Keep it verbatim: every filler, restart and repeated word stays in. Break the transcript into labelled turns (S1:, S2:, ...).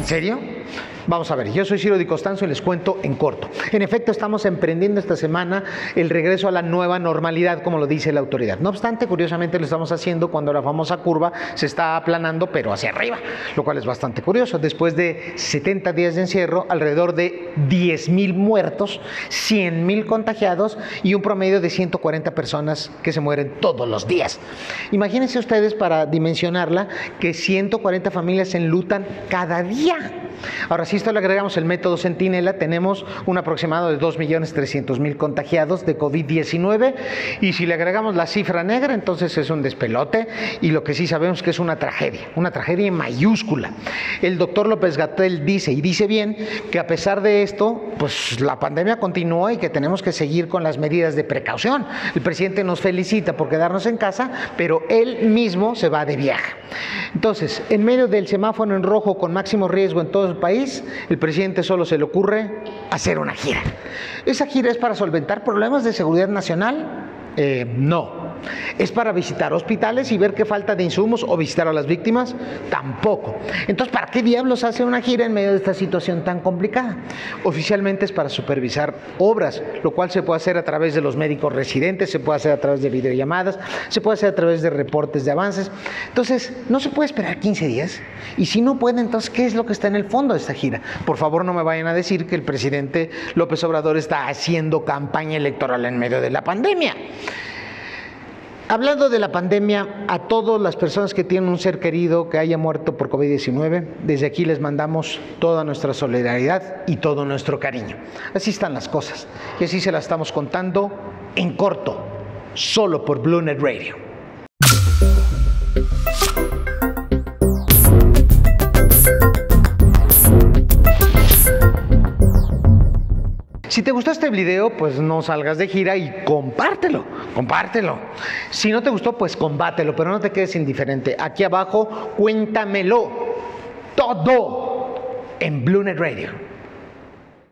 S1: ¿En serio? Vamos a ver, yo soy Ciro Di Costanzo y les cuento en corto. En efecto, estamos emprendiendo esta semana el regreso a la nueva normalidad, como lo dice la autoridad. No obstante, curiosamente lo estamos haciendo cuando la famosa curva se está aplanando, pero hacia arriba, lo cual es bastante curioso. Después de setenta días de encierro, alrededor de diez mil muertos, cien mil contagiados y un promedio de ciento cuarenta personas que se mueren todos los días. Imagínense ustedes, para dimensionarla, que ciento cuarenta familias se enlutan cada día. Ahora, si esto le agregamos el método Centinela, tenemos un aproximado de dos millones trescientos mil contagiados de COVID diecinueve, y si le agregamos la cifra negra, entonces es un despelote, y lo que sí sabemos que es una tragedia, una tragedia en mayúscula. El doctor López-Gatell dice, y dice bien, que a pesar de esto, pues la pandemia continúa y que tenemos que seguir con las medidas de precaución. El presidente nos felicita por quedarnos en casa, pero él mismo se va de viaje. Entonces, en medio del semáforo en rojo con máximo riesgo en todo el país, el presidente solo se le ocurre hacer una gira. ¿Esa gira es para solventar problemas de seguridad nacional? Eh, no. ¿Es para visitar hospitales y ver qué falta de insumos o visitar a las víctimas? Tampoco. Entonces, ¿para qué diablos hace una gira en medio de esta situación tan complicada? Oficialmente es para supervisar obras, lo cual se puede hacer a través de los médicos residentes, se puede hacer a través de videollamadas, se puede hacer a través de reportes de avances. Entonces, no se puede esperar quince días. Y si no puede, entonces, ¿qué es lo que está en el fondo de esta gira? Por favor, no me vayan a decir que el presidente López Obrador está haciendo campaña electoral en medio de la pandemia. Hablando de la pandemia, a todas las personas que tienen un ser querido que haya muerto por COVID diecinueve, desde aquí les mandamos toda nuestra solidaridad y todo nuestro cariño. Así están las cosas, y así se las estamos contando en corto, solo por Blue Net Radio. Si te gustó este video, pues no salgas de gira y compártelo, compártelo. Si no te gustó, pues combátelo, pero no te quedes indiferente. Aquí abajo, cuéntamelo todo en Blue Net Radio.